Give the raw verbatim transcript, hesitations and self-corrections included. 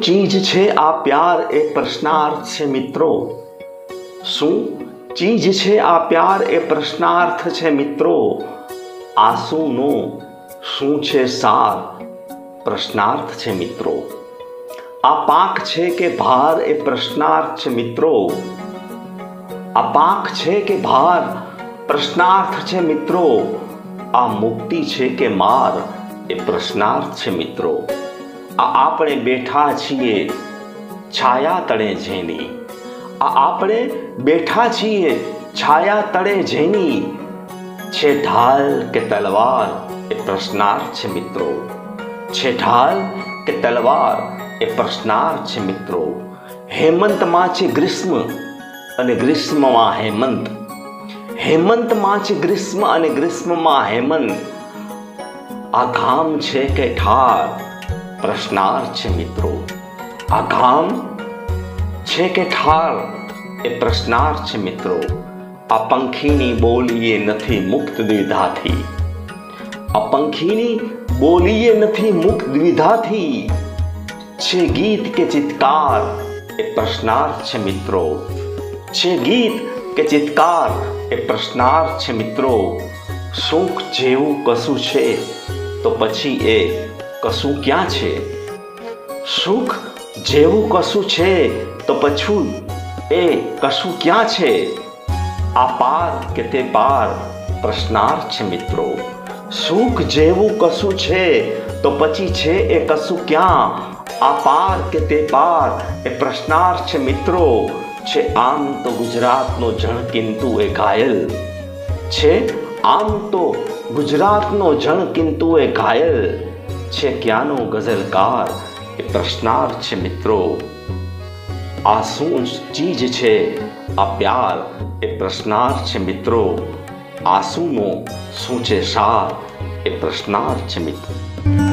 ચીજ છે આ પ્યાર એ પ્રશ્નાર્થ છે મિત્રો? શું ચીજ છે આ પ્યાર એ પ્રશ્નાર્થ છે મિત્રો? આંસુનો શું છે સાર? પ્રશ્નાર્થ છે મિત્રો. આ પાંખ છે કે ભાર એ પ્રશ્નાર્થ છે મિત્રો. આ પાંખ છે કે ભાર પ્રશ્નાર્થ છે મિત્રો. આ મુક્તિ છે કે માર એ પ્રશ્નાર્થ છે મિત્રો. આ આપણે બેઠા છીએ છાયા તળે જેની. આ આપણે બેઠા છીએ છાયા તળે જેની. છે ઢાલ કે તલવાર એ પ્રશ્નાર્થ છે મિત્રો. છે ઢાલ કે તલવાર એ પ્રશ્નાર્થ છે મિત્રો. હેમંતમાં છે ગ્રીષ્મ અને ગ્રીષ્મમાં હેમંત. હેમંતમાં છે ગ્રીષ્મ અને ગ્રીષ્મમાં હેમંત. આ ઘામ છે કે ઠાર પ્રશ્નાર્થ છે મિત્રો. આ ઘામ છે કે ઠાર એ પ્રશ્નાર્થ છે મિત્રો. આ પંખીની બોલીએ નથી મુક્ત દ્વિધાથી. આ પંખીની બોલીએ નથી મુક્ત દ્વિધાથી. છે ગીત કે ચિત્કાર એ પ્રશ્નાર્થ છે મિત્રો. છે ગીત કે ચિત્કાર એ પ્રશ્નાર્થ છે મિત્રો. સુખ જેવું કશું છે તો પછી એ કશું ક્યાં છે? સુખ જેવું કશું છે તો પછું એ કશું ક્યાં છે? આ પાર કે તે પાર પ્રશ્નાર્થ છે મિત્રો. સુખ જેવું કશું છે તો પછી છે એ કશું ક્યાં? આ પાર કે તે પાર એ પ્રશ્નાર્થ છે મિત્રો. છે આમ તો ગુજરાતનો જણ કિંતુ એ ઘાયલ. છે આમ તો ગુજરાતનો જણ કિંતુ એ ઘાયલ. છે ક્યાંનો ગઝલકાર એ પ્રશ્નાર્થ છે મિત્રો. આ શું ચીજ છે આ પ્યાર એ પ્રશ્નાર્થ છે મિત્રો. આંસુનો શું છે સાર એ પ્રશ્નાર્થ છે મિત્રો.